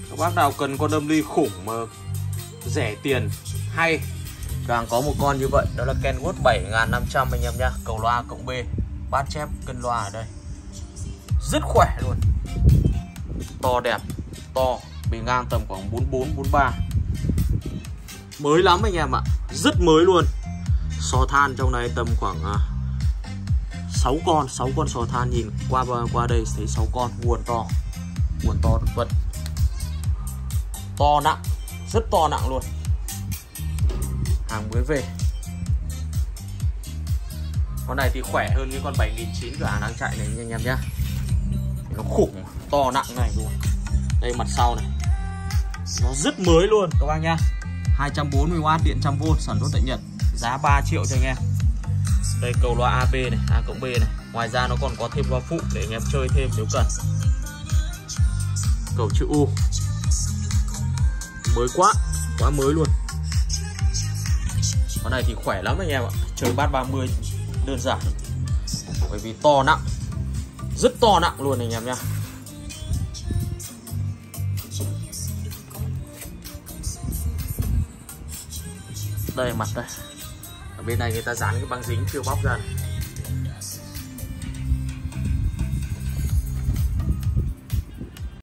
Các bác nào cần con đâm ly khủng mà rẻ tiền hay, càng có một con như vậy, đó là Kenwood 7500 anh em nhá. Cầu loa cộng B, bát chép cân loa ở đây, rất khỏe luôn, to đẹp, to, bề ngang tầm khoảng 44 43, mới lắm anh em ạ, rất mới luôn. Sò than trong này tầm khoảng 6 con sò than, nhìn qua đây thấy 6 con, nguồn to vật, to nặng, rất to nặng luôn, hàng mới về. Con này thì khỏe hơn cái con 7900 cửa hàng đang chạy này anh em nhá, nó khủng, to nặng này luôn. Đây mặt sau này, nó rất mới luôn các bác nhá. 240W điện 100V, sản xuất tại Nhật, giá 3 triệu cho anh em. Đây cầu loa AB này, A cộng B này. Ngoài ra nó còn có thêm loa phụ để anh em chơi thêm nếu cần. Cầu chữ U, mới quá mới luôn. Con này thì khỏe lắm anh em ạ, chơi bát 30 đơn giản, bởi vì to nặng, rất to nặng luôn anh em nhá. Đây mặt đây, ở bên này người ta dán cái băng dính chưa bóc ra này.